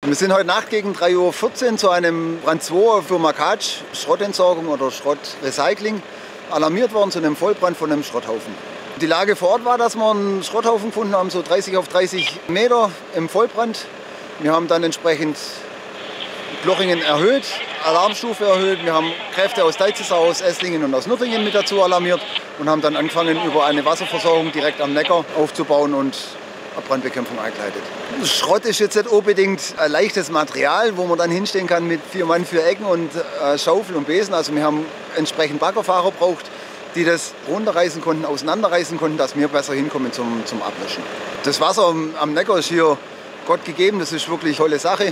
Wir sind heute Nacht gegen 3:14 Uhr zu einem Brand 2 für Makatsch, Schrottentsorgung oder Schrottrecycling, alarmiert worden zu einem Vollbrand von einem Schrotthaufen. Die Lage vor Ort war, dass wir einen Schrotthaufen gefunden haben, so 30 auf 30 Meter im Vollbrand. Wir haben dann entsprechend Blochingen erhöht, Alarmstufe erhöht. Wir haben Kräfte aus Deitzesau, aus Esslingen und aus Nürtingen mit dazu alarmiert und haben dann angefangen, über eine Wasserversorgung direkt am Neckar aufzubauen und Brandbekämpfung eingeleitet. Schrott ist jetzt nicht unbedingt ein leichtes Material, wo man dann hinstehen kann mit 4 Mann, 4 Ecken und Schaufel und Besen. Also wir haben entsprechend Baggerfahrer gebraucht, die das runterreißen konnten, auseinanderreißen konnten, dass wir besser hinkommen zum Ablöschen. Das Wasser am Neckar ist hier Gott gegeben, das ist wirklich eine tolle Sache.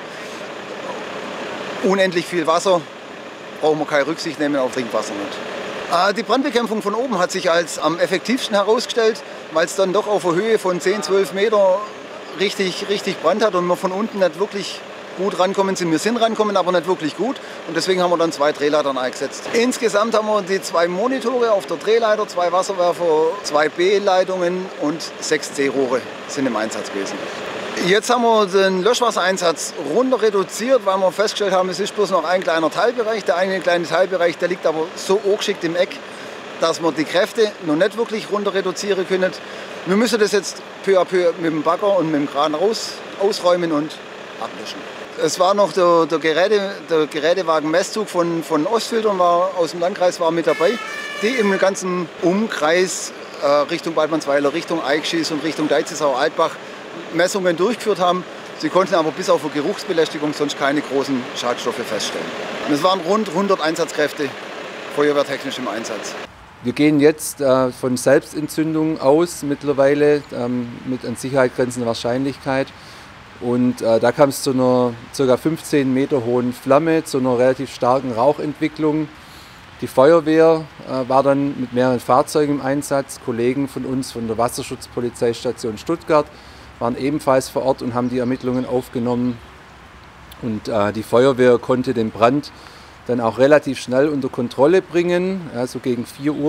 Unendlich viel Wasser, brauchen wir keine Rücksicht nehmen auf Trinkwasser nicht. Die Brandbekämpfung von oben hat sich als am effektivsten herausgestellt, weil es dann doch auf einer Höhe von 10, 12 Meter richtig Brand hat und wir von unten nicht wirklich gut rankommen sind. Wir sind rankommen, aber nicht wirklich gut und deswegen haben wir dann 2 Drehleitern eingesetzt. Insgesamt haben wir die 2 Monitore auf der Drehleiter, 2 Wasserwerfer, 2 B-Leitungen und 6 C-Rohre sind im Einsatz gewesen. Jetzt haben wir den Löschwassereinsatz runter reduziert, weil wir festgestellt haben, es ist bloß noch ein kleiner Teilbereich. Der eine kleine Teilbereich, der liegt aber so angeschickt im Eck, dass wir die Kräfte noch nicht wirklich runter reduzieren können. Wir müssen das jetzt peu à peu mit dem Bagger und mit dem Kran ausräumen und ablöschen. Es war noch der Gerätewagen-Messzug von Ostfiltern aus dem Landkreis war mit dabei, die im ganzen Umkreis Richtung Waldmannsweiler, Richtung Eichschieß und Richtung Deitzesau-Altbach Messungen durchgeführt haben. Sie konnten aber bis auf eine Geruchsbelästigung sonst keine großen Schadstoffe feststellen. Und es waren rund 100 Einsatzkräfte feuerwehrtechnisch im Einsatz. Wir gehen jetzt von Selbstentzündung aus, mittlerweile mit an Sicherheit grenzender Wahrscheinlichkeit. Und da kam es zu einer ca. 15 Meter hohen Flamme, zu einer relativ starken Rauchentwicklung. Die Feuerwehr war dann mit mehreren Fahrzeugen im Einsatz. Kollegen von uns von der Wasserschutzpolizeistation Stuttgart waren ebenfalls vor Ort und haben die Ermittlungen aufgenommen. Und die Feuerwehr konnte den Brand dann auch relativ schnell unter Kontrolle bringen, also gegen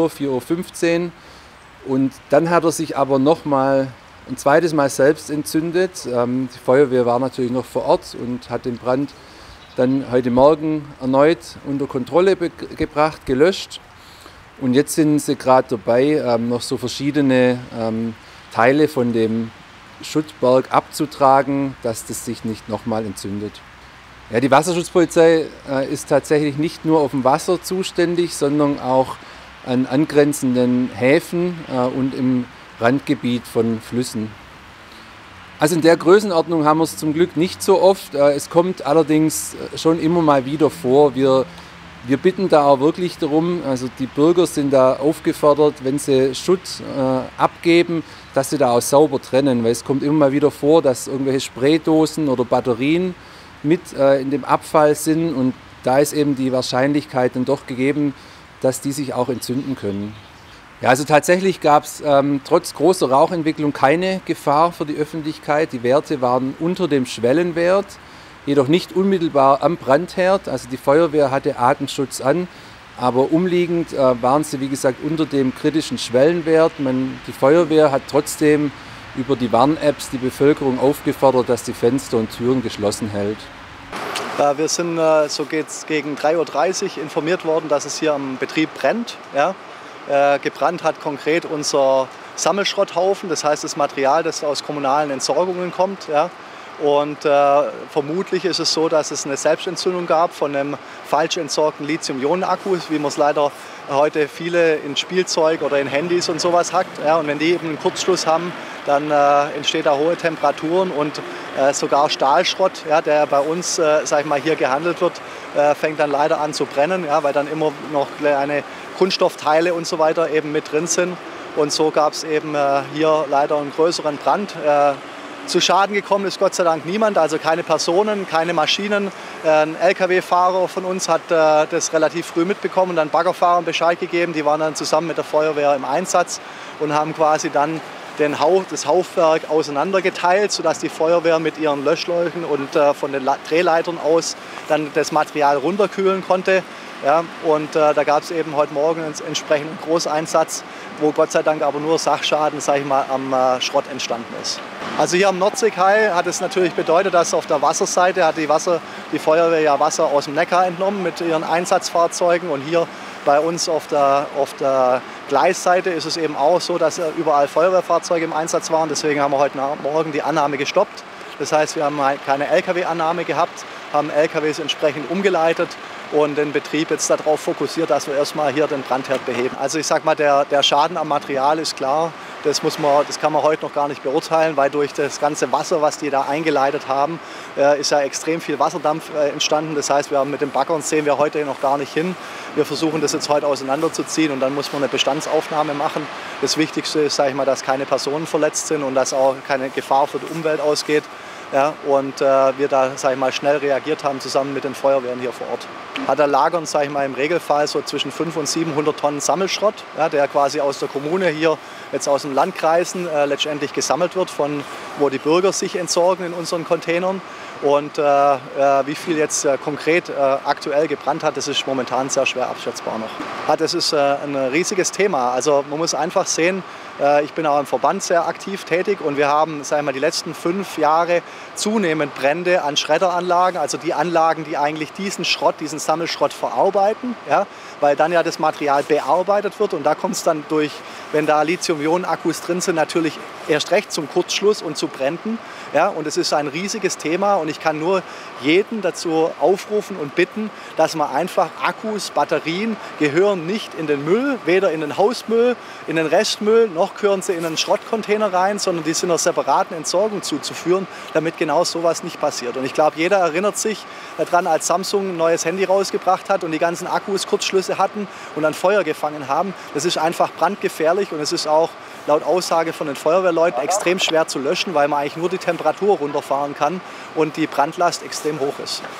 4:15 Uhr. Und dann hat er sich aber nochmal ein zweites Mal selbst entzündet. Die Feuerwehr war natürlich noch vor Ort und hat den Brand dann heute Morgen erneut unter Kontrolle gebracht, gelöscht. Und jetzt sind sie gerade dabei, noch so verschiedene Teile von dem Schuttberg abzutragen, dass das sich nicht nochmal entzündet. Ja, die Wasserschutzpolizei ist tatsächlich nicht nur auf dem Wasser zuständig, sondern auch an angrenzenden Häfen und im Randgebiet von Flüssen. Also in der Größenordnung haben wir es zum Glück nicht so oft. Es kommt allerdings schon immer mal wieder vor. Wir bitten da auch wirklich darum, also die Bürger sind da aufgefordert, wenn sie Schutt abgeben, dass sie da auch sauber trennen, weil es kommt immer mal wieder vor, dass irgendwelche Spraydosen oder Batterien mit in dem Abfall sind und da ist eben die Wahrscheinlichkeit dann doch gegeben, dass die sich auch entzünden können. Ja, also tatsächlich gab es trotz großer Rauchentwicklung keine Gefahr für die Öffentlichkeit. Die Werte waren unter dem Schwellenwert, jedoch nicht unmittelbar am Brandherd. Also die Feuerwehr hatte Atemschutz an, aber umliegend waren sie, wie gesagt, unter dem kritischen Schwellenwert. Die Feuerwehr hat trotzdem über die Warn-Apps die Bevölkerung aufgefordert, dass die Fenster und Türen geschlossen hält. Wir sind, so geht's gegen 3:30 Uhr informiert worden, dass es hier am Betrieb brennt. Ja. Gebrannt hat konkret unser Sammelschrotthaufen, das heißt das Material, das aus kommunalen Entsorgungen kommt. Ja. Und vermutlich ist es so, dass es eine Selbstentzündung gab von einem falsch entsorgten Lithium-Ionen-Akku, wie man es leider heute viele in Spielzeug oder in Handys und sowas hackt. Ja. Und wenn die eben einen Kurzschluss haben, dann entsteht da hohe Temperaturen und sogar Stahlschrott, ja, der bei uns sag ich mal, hier gehandelt wird, fängt dann leider an zu brennen, ja, weil dann immer noch kleine Kunststoffteile und so weiter eben mit drin sind. Und so gab es eben hier leider einen größeren Brand. Zu Schaden gekommen ist Gott sei Dank niemand, also keine Personen, keine Maschinen. Ein LKW-Fahrer von uns hat das relativ früh mitbekommen und dann Baggerfahrern Bescheid gegeben. Die waren dann zusammen mit der Feuerwehr im Einsatz und haben quasi dann das Haufwerk auseinandergeteilt, sodass die Feuerwehr mit ihren Löschläuchen und von den Drehleitern aus dann das Material runterkühlen konnte. Ja, und da gab es eben heute Morgen einen entsprechenden Großeinsatz, wo Gott sei Dank aber nur Sachschaden, sage ich mal, am Schrott entstanden ist. Also hier am Nordseekai hat es natürlich bedeutet, dass auf der Wasserseite hat die Feuerwehr ja Wasser aus dem Neckar entnommen mit ihren Einsatzfahrzeugen, und hier bei uns auf der Gleisseite ist es eben auch so, dass überall Feuerwehrfahrzeuge im Einsatz waren. Deswegen haben wir heute Morgen die Annahme gestoppt. Das heißt, wir haben keine Lkw-Annahme gehabt, haben LKWs entsprechend umgeleitet und den Betrieb jetzt darauf fokussiert, dass wir erstmal hier den Brandherd beheben. Also ich sag mal, der Schaden am Material ist klar. Das kann man heute noch gar nicht beurteilen, weil durch das ganze Wasser, was die da eingeleitet haben, ist ja extrem viel Wasserdampf entstanden. Das heißt, mit dem Baggern sehen wir heute noch gar nicht hin. Wir versuchen das jetzt heute auseinanderzuziehen, und dann muss man eine Bestandsaufnahme machen. Das Wichtigste ist, sage ich mal, dass keine Personen verletzt sind und dass auch keine Gefahr für die Umwelt ausgeht. Ja, und wir da, sag ich mal, schnell reagiert haben, zusammen mit den Feuerwehren hier vor Ort. Da lagern, sag ich mal, im Regelfall so zwischen 500 und 700 Tonnen Sammelschrott, ja, der quasi aus der Kommune hier, jetzt aus den Landkreisen, letztendlich gesammelt wird, wo die Bürger sich entsorgen in unseren Containern. Und wie viel jetzt konkret aktuell gebrannt hat, das ist momentan sehr schwer abschätzbar noch. Ja, das ist ein riesiges Thema. Also man muss einfach sehen, ich bin auch im Verband sehr aktiv tätig, und wir haben, sagen wir mal, die letzten 5 Jahre zunehmend Brände an Schredderanlagen, also die Anlagen, die eigentlich diesen Sammelschrott verarbeiten, ja, weil dann ja das Material bearbeitet wird, und da kommt es dann durch, wenn da Lithium-Ionen-Akkus drin sind, natürlich erst recht zum Kurzschluss und zu Bränden. Ja, und es ist ein riesiges Thema, und ich kann nur jeden dazu aufrufen und bitten, dass man einfach Akkus, Batterien gehören nicht in den Müll, weder in den Hausmüll, in den Restmüll, noch gehören sie in einen Schrottcontainer rein, sondern die sind einer separaten Entsorgung zuzuführen, damit genau sowas nicht passiert. Und ich glaube, jeder erinnert sich daran, als Samsung ein neues Handy rausgebracht hat und die ganzen Akkus Kurzschlüsse hatten und dann Feuer gefangen haben. Das ist einfach brandgefährlich, und es ist auch laut Aussage von den Feuerwehrleuten extrem schwer zu löschen, weil man eigentlich nur die Temperatur runterfahren kann und die Brandlast extrem hoch ist.